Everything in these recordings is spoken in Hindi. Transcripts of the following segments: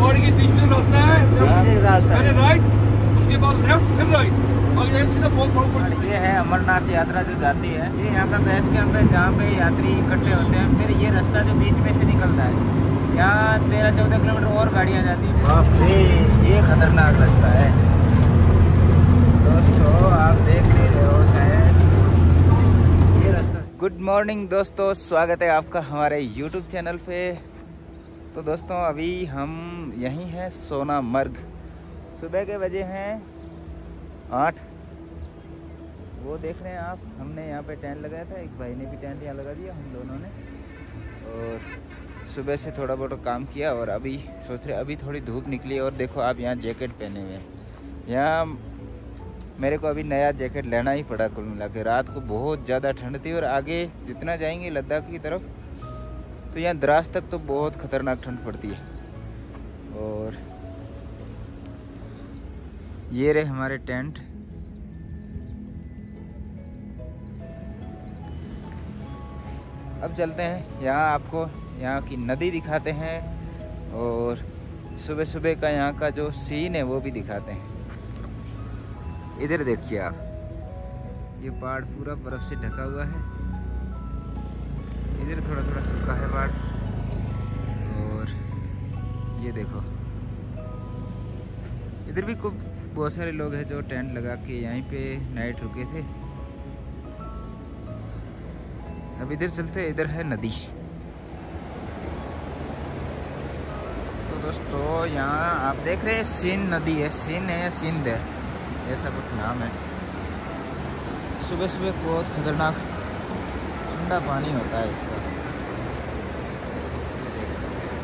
पहाड़ी के बीच में रास्ता है, पहले राइट, उसके बाद लेफ्ट, फिर राइट, आगे सीधा बहुत। ये है अमरनाथ यात्रा जो जाती है, ये यहाँ पे बेस कैंप है जहाँ पे यात्री इकट्ठे होते हैं। फिर ये रास्ता जो बीच में से निकलता है, यहाँ 13-14 किलोमीटर और गाड़ियाँ जाती हैं। बाप रे, ये खतरनाक रास्ता है दोस्तों, आप देख नहीं रहे हो शायद ये रास्ता। गुड मॉर्निंग दोस्तों, स्वागत है आपका हमारे यूट्यूब चैनल पे। तो दोस्तों अभी हम यहीं हैं सोनामर्ग। सुबह के बजे हैं 8। वो देख रहे हैं आप, हमने यहाँ पे टेंट लगाया था, एक भाई ने भी टेंट यहाँ लगा दिया, हम दोनों ने। और सुबह से थोड़ा बहुत काम किया और अभी सोच रहे, अभी थोड़ी धूप निकली और देखो आप यहाँ जैकेट पहने हुए हैं। यहाँ मेरे को अभी नया जैकेट लेना ही पड़ा कुल मिला के। रात को बहुत ज़्यादा ठंड थी और आगे जितना जाएंगे लद्दाख की तरफ तो यहाँ द्रास तक तो बहुत ख़तरनाक ठंड पड़ती है। और ये रहे हमारे टेंट। अब चलते हैं, यहाँ आपको यहाँ की नदी दिखाते हैं और सुबह सुबह का यहाँ का जो सीन है वो भी दिखाते हैं। इधर देखिए आप, ये पहाड़ पूरा बर्फ से ढका हुआ है। इधर थोड़ा थोड़ा सूखा है पहाड़। और ये देखो, इधर भी बहुत सारे लोग हैं जो टेंट लगा के यहीं पे नाइट रुके थे। अब इधर चलते, इधर है नदी। तो दोस्तों यहाँ आप देख रहे हैं सीन नदी है, सीन है या सिंध है, ऐसा कुछ नाम है। सुबह सुबह बहुत खतरनाक ठंडा पानी होता है इसका, ये देख सकते हैं।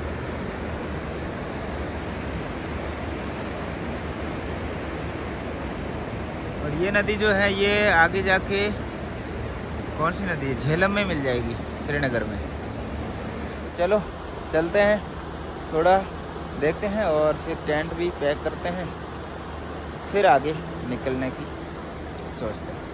और ये नदी जो है ये आगे जाके कौन सी नदी है, झेलम में मिल जाएगी, श्रीनगर में। चलो चलते हैं, थोड़ा देखते हैं और फिर टेंट भी पैक करते हैं, फिर आगे निकलने की सोचते हैं।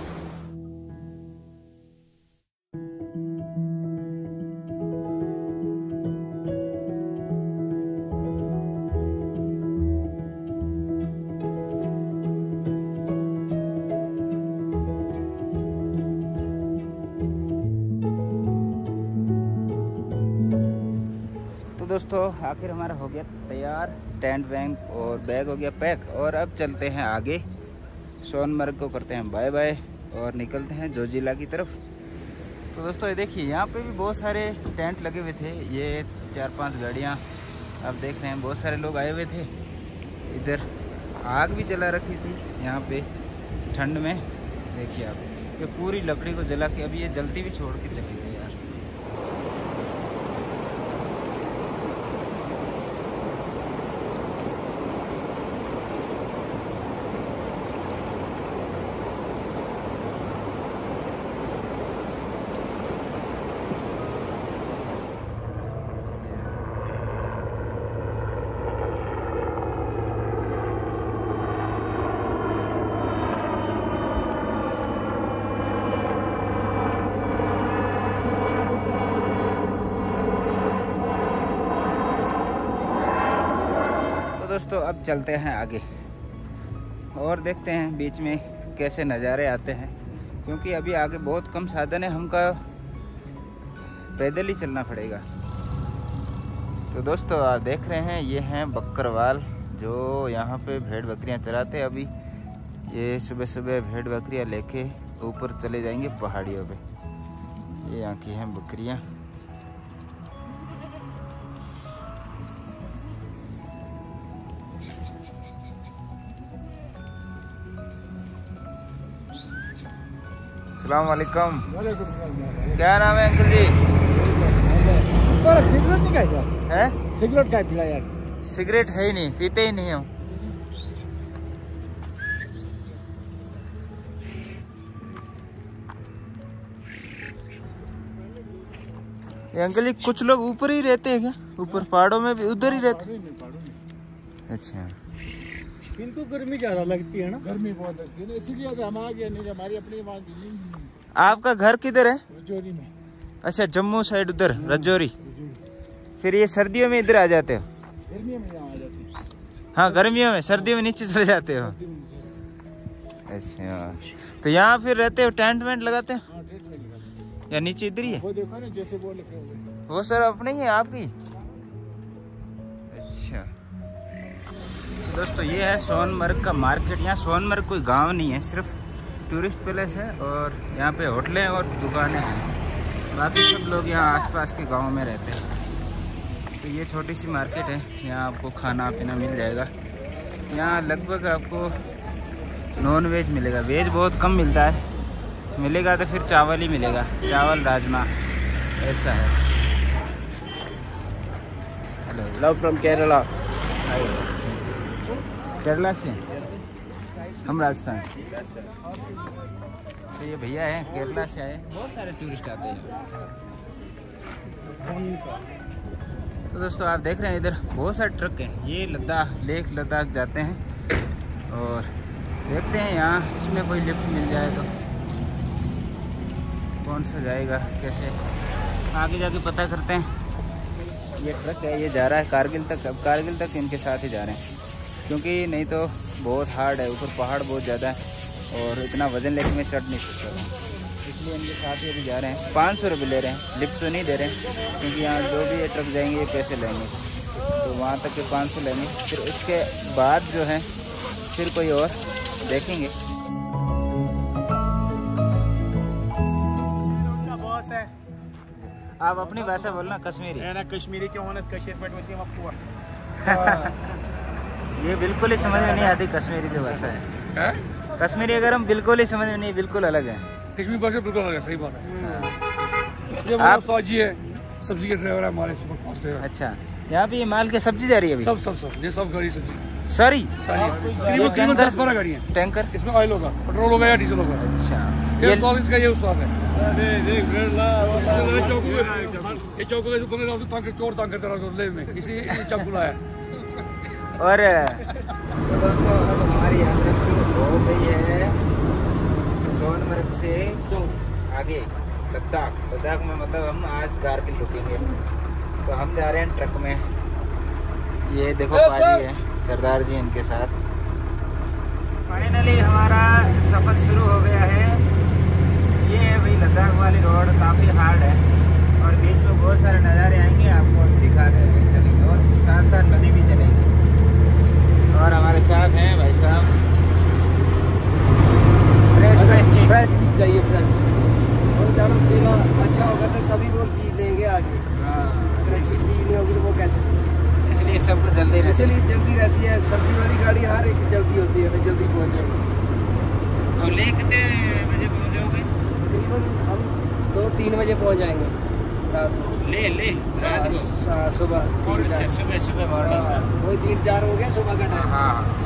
दोस्तों आखिर हमारा हो गया तैयार, टेंट वैंक और बैग हो गया पैक। और अब चलते हैं आगे, सोनमर्ग को करते हैं बाय बाय और निकलते हैं जोजिला की तरफ। तो दोस्तों ये देखिए, यहाँ पे भी बहुत सारे टेंट लगे हुए थे। ये 4-5 गाड़ियाँ आप देख रहे हैं, बहुत सारे लोग आए हुए थे। इधर आग भी जला रखी थी यहाँ पे ठंड में। देखिए आप, ये पूरी लकड़ी को जला के अभी ये जलती भी छोड़ के चली गई यार। दोस्तों अब चलते हैं आगे और देखते हैं बीच में कैसे नज़ारे आते हैं, क्योंकि अभी आगे बहुत कम साधन है, हमको पैदल ही चलना पड़ेगा। तो दोस्तों आप देख रहे हैं, ये हैं बकरवाल जो यहाँ पे भेड़ बकरियाँ चराते हैं। अभी ये सुबह सुबह भेड़ बकरियाँ लेके ऊपर चले जाएंगे पहाड़ियों पे। ये यहाँ की हैं बकरियाँ। अस्सलाम वालेकुम। क्या नाम है अंकल जी? सिगरेट नहीं खाएगा है? सिगरेट का पिला यार। सिगरेट है ही नहीं, पीते ही नहीं हम। अंकल जी कुछ लोग ऊपर ही रहते हैं क्या? ऊपर पहाड़ों में भी उधर ही रहते हैं? अच्छा, इनको गर्मी ज्यादा लगती है ना, गर्मी बहुत लगती है, इसीलिए हम आ गए, नहीं हमारी अपनी बात नहीं। आपका घर किधर है? रजौरी में। अच्छा, जम्मू साइड उधर रजौरी। फिर ये सर्दियों में इधर आ जाते हो? गर्मियों में यहाँ आ जाते हैं। हाँ गर्मियों में, सर्दियों में नीचे चले जाते हो। अच्छा, तो यहाँ फिर रहते हो, टेंट वेंट लगाते हो या नीचे इधर ही है? वो देखो ना जैसे वो लिखे हुए। वो सर अपने ही है आपकी? अच्छा दोस्तों, ये है सोनमर्ग का मार्केट। यहाँ सोनमर्ग कोई गांव नहीं है, सिर्फ टूरिस्ट प्लेस है और यहाँ पे होटलें और दुकानें हैं। बाकी सब लोग यहाँ आसपास के गांव में रहते हैं। तो ये छोटी सी मार्केट है, यहाँ आपको खाना पीना मिल जाएगा। यहाँ लगभग आपको नॉन वेज मिलेगा, वेज बहुत कम मिलता है, मिलेगा तो फिर चावल ही मिलेगा, चावल राजमा ऐसा है। Hello, love from Kerala. Kerala से, हम राजस्थान से। तो ये भैया हैं केरला से आए, बहुत सारे टूरिस्ट आते हैं। तो दोस्तों आप देख रहे हैं इधर बहुत सारे ट्रक हैं, ये लद्दाख, लेह लद्दाख जाते हैं। और देखते हैं यहाँ इसमें कोई लिफ्ट मिल जाए तो कौन सा जाएगा, कैसे आगे जाके पता करते हैं। ये ट्रक है, ये जा रहा है कारगिल तक। अब कारगिल तक इनके साथ ही जा रहे हैं, क्योंकि नहीं तो बहुत हार्ड है, ऊपर पहाड़ बहुत ज़्यादा है और इतना वज़न लेके मैं चढ़ नहीं सकता था, इसलिए इनके साथ ही अभी जा रहे हैं। 500 रुपये ले रहे हैं, लिफ्ट तो नहीं दे रहे हैं, क्योंकि यहाँ जो भी ये ट्रक जाएंगे ये पैसे लेंगे, तो वहाँ तक के 500 लेंगे। फिर उसके बाद जो है फिर कोई और देखेंगे। बॉस है, आप अपनी भाषा बोलना, कश्मीरी। ना कश्मीरी क्यों होना, कश्मीर पर वैसे हम आपको ये बिल्कुल ही समझ में नहीं आती कश्मीरी जो भाषा है। कश्मीरी अगर हम बिल्कुल ही समझ में नहीं, बिल्कुल अलग है। कश्मीर भाषा बिल्कुल अलग है, सही बात है। ये आप उस्ताद जी है, सब्जी के ड्राइवर है हमारे, सुपर फास्ट ड्राइवर। अच्छा, यहाँ पे ये माल के सब्जी जा रही है अभी? सब ये सब गाड़ी सब्जी सारी करीबन 10-12 गाड़ी है। टैंकर, इसमें ऑयल होगा, पेट्रोल होगा या डीजल होगा। अच्छा, ये उस्ताद, इसका ये उस्ताद है। ये चौको के ऊपर तांकर चोर तांकर तरह ले में इसी चाकू लाया। और तो दोस्तों अब हमारी यात्रा शुरू हो गई है सोनमर्ग से आगे लद्दाख में। मतलब हम आज कारगिल रुकेंगे, तो हम जा रहे हैं ट्रक में। ये देखो पाजी है, सरदार जी इनके साथ। फाइनली हमारा सफ़र शुरू हो गया है। ये है भाई लद्दाख वाली रोड, काफ़ी हार्ड है और बीच में बहुत सारे नज़ारे आएंगे, आपको दिखा देंगे चलेंगे, और साथ साथ नदी भी चलेगी। और हमारे साथ हैं भाई साहब, फ्रेश चीज़ चाहिए, फ्रेश। और जब जीना अच्छा होगा तो तभी वो चीज़ लेंगे आगे। हाँ, अगर अच्छी चीज़ नहीं होगी तो वो कैसे? इसलिए सब कुछ जल्दी रहती है। इसलिए जल्दी रहती है, सब्जी वाली गाड़ी हर एक जल्दी होती है, तो जल्दी पहुँच जाएंगे। और ले कितने बजे पहुँच जाओगे? तकरीबन हम 2-3 बजे पहुँच जाएंगे रात को। ले रात को? सुबह। अच्छा, सुबह मॉर्निंग। वही 3-4 हो गया सुबह का टाइम। हाँ,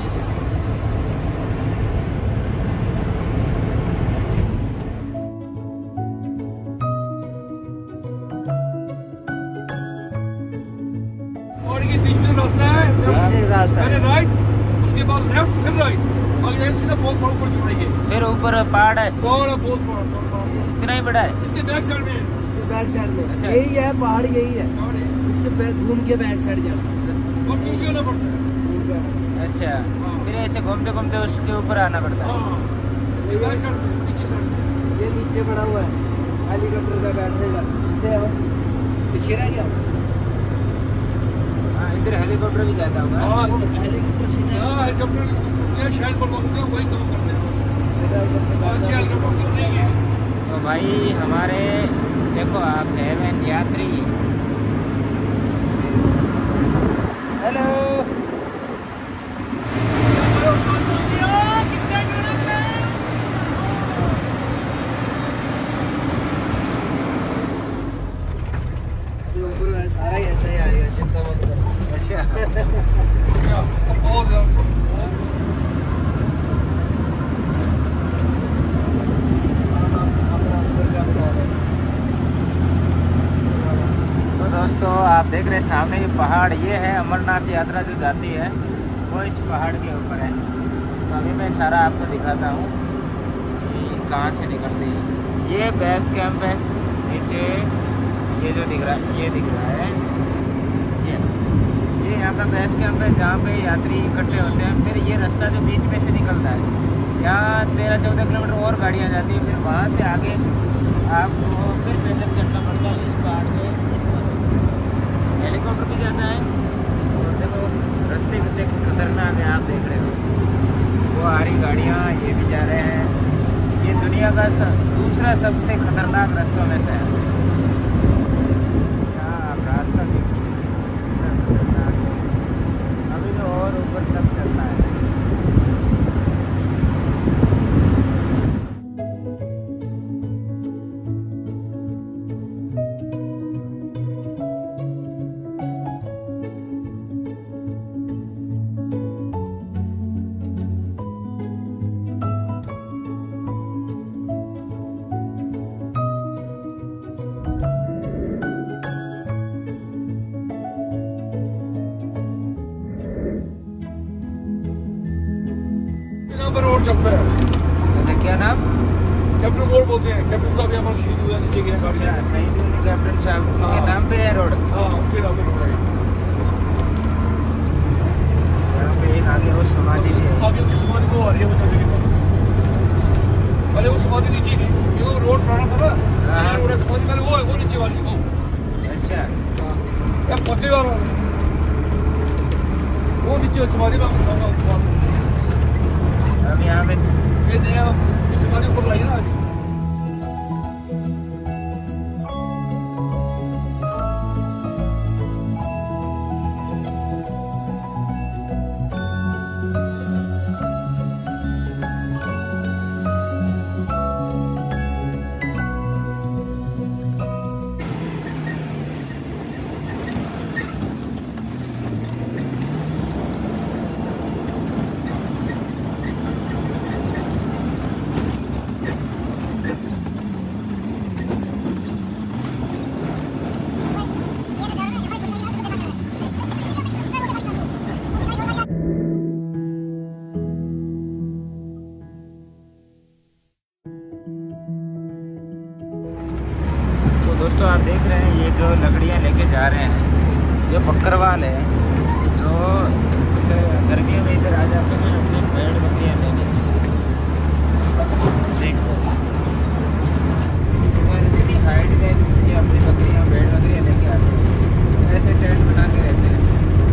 और ये बीच में रास्ता है, रास्ता पहले राइट, उसके बाद लेफ्ट, फिर राइट, आगे जाके सीधा बहुत बड़ा ऊपर चढ़ेंगे। फिर ऊपर पहाड़ है, बहुत बड़ा इतना ही बड़ा है? इसके बैक साइड में है। बैक साइड में अच्छा। यही है, पहाड़ यही है, इसके बैक घूम के बैक साइड जाता है। और क्यों आना पड़ता है? अच्छा, फिर ऐसे घूमते घूमते उसके ऊपर आना पड़ता है। हाँ, इसके बैक साइड में, नीचे साइड में। ये नीचे बना हुआ है, हेलीकॉप्टर का बैठने का। पीछे रह गया। हाँ, इधर हेलीकॉप्टर भी जाता होगा। हाँ, हेलीकॉप्टर सीधा हेलीकॉप्टर ये शायद बनवाऊंगा, वही काम करते हैं बस। अच्छे हेलीकॉप्टर नहीं है। तो भाई हमारे देखो आप हेवन यात्री। हेलो, सारा ही ऐसा ही आएगा जितना मतलब। अच्छा बहुत ज़्यादा। तो दोस्तों आप देख रहे हैं सामने ये पहाड़, ये है अमरनाथ यात्रा जो जाती है वो इस पहाड़ के ऊपर है। तो अभी मैं सारा आपको दिखाता हूँ कि कहाँ से निकलती है। ये बेस कैंप है, नीचे ये जो दिख रहा है, ये दिख रहा है, ये यहाँ यहाँ का बेस कैंप है जहाँ पे यात्री इकट्ठे होते हैं। फिर ये रास्ता जो बीच में से निकलता है, यहाँ 13-14 किलोमीटर और गाड़ियाँ जाती है। फिर वहाँ से आगे आपको फिर पैदल चलना पड़ता है इस पहाड़ पे। इस हेलीकॉप्टर भी जाता है और देखो रास्ते कितने खतरनाक है, आप देख रहे हो। वो आ रही गाड़ियाँ, ये भी जा रहे हैं। ये दुनिया का दूसरा सबसे खतरनाक रास्तों में से है। यहाँ आप रास्ता देखिए कितना खतरनाक है। अभी तो और ऊपर तक चलना है। पर रोड चलता है। अच्छा, क्या नाम? कैप्टन रोड बोलते हैं। कैप्टन साहब यहाँ पर शहीद हुए, नीचे गिरे गाड़ी। अच्छा, शहीद हुए कैप्टन साहब के नाम पे है रोड। हाँ, उनके नाम पे रोड है। यहाँ पे एक आगे वो समाधि भी है। आगे उनकी समाधि वो आ रही है, वो चलने के पास। पहले वो समाधि नीचे थी, वो रोड पुराना था ना। हाँ। रोड समाधि पहले वो है, वो नीचे वाली वो। अच्छा, अब पत्ते वाला वो नीचे समाधि का। अब यहाँ पे ये नया समाधि ऊपर लाई ना आज। दोस्तों आप देख रहे हैं ये जो लकड़ियाँ लेके जा रहे हैं, ये बकरवाल है जो गर्मियों में इधर आ जाते हैं अपनी भेड़ बकरियाँ लेने। देखो इस प्रकार इतनी हाइट है कि अपनी बकरियाँ भेड़ बकरियाँ लेके आते हैं, ऐसे टेंट बना के रहते हैं।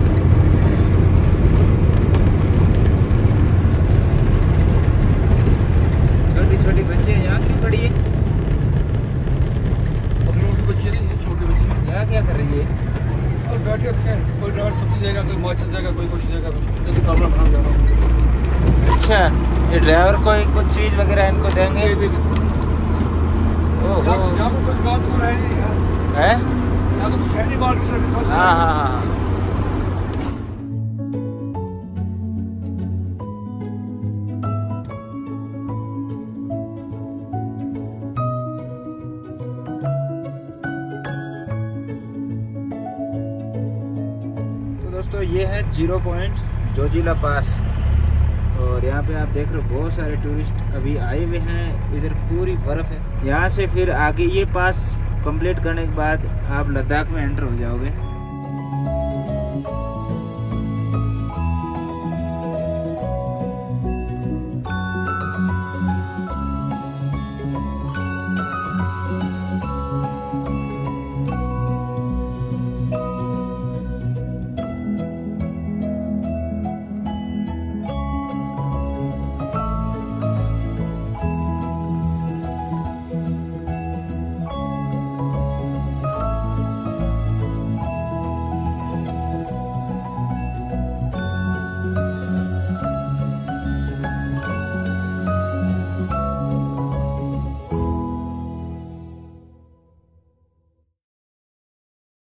छोटी छोटी बच्चे यहाँ क्यों खड़ी है? क्या कर रही है? और बैठे अपने, कोई ड्राइवर सब्जी देगा, कोई माचिस देगा, कोई कुछ देगा, कुछ काबला बना जा रहा। अच्छा, ये ड्राइवर कोई कुछ चीज़ वगैरह इनको देंगे? ओह, यहाँ पर कुछ बात हो रहा है, यहाँ तो कुछ है नहीं बात। हाँ हाँ हाँ। दोस्तों ये है 0 पॉइंट जोजिला पास और यहाँ पे आप देख रहे हो बहुत सारे टूरिस्ट अभी आए हुए हैं। इधर पूरी बर्फ़ है। यहाँ से फिर आगे ये पास कंप्लीट करने के बाद आप लद्दाख में एंटर हो जाओगे।